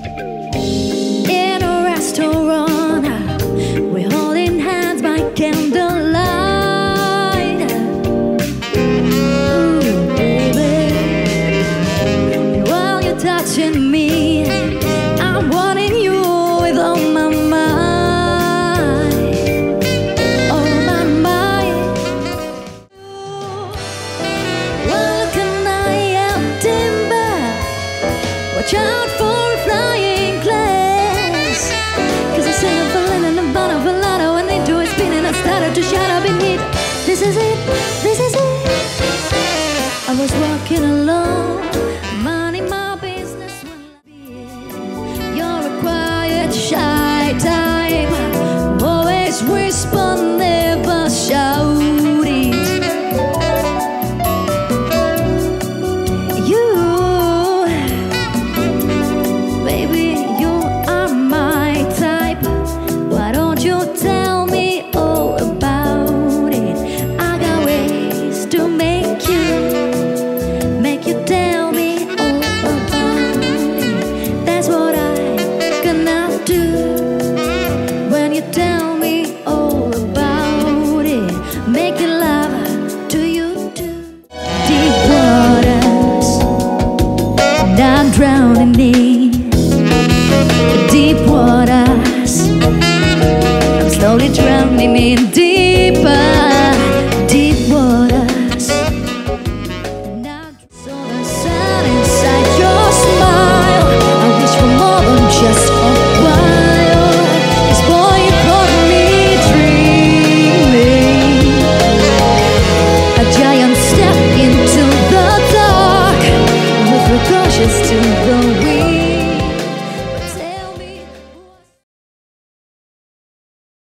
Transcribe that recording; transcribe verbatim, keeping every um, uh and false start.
In a restaurant, we're holding hands by candlelight. Ooh, baby. And while you're touching me, I'm wanting you with all my mind. All my mind. Well, can I empty bed? Watch out for a flying glass. Cause I sing a violin and a bottle of lotto, and into a spin and I started to shadow beneath. This is it, this is it. I was wrong.